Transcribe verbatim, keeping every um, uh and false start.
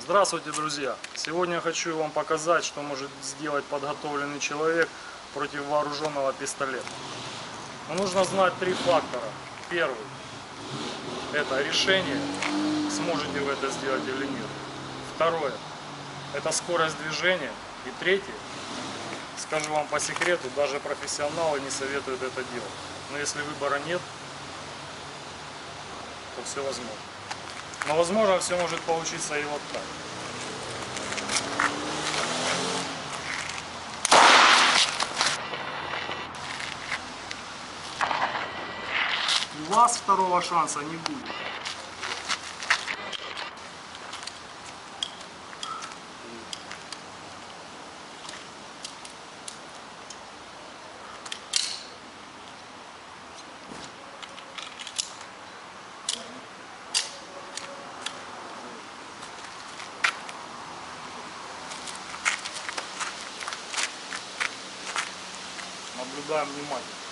Здравствуйте, друзья! Сегодня я хочу вам показать, что может сделать подготовленный человек против вооруженного пистолета. Но нужно знать три фактора. Первый – это решение, сможете вы это сделать или нет. Второе – это скорость движения. И третье, скажу вам по секрету, даже профессионалы не советуют это делать. Но если выбора нет, то все возможно. Но возможно все может получиться и вот так. У вас второго шанса не будет. Наблюдаем внимательно.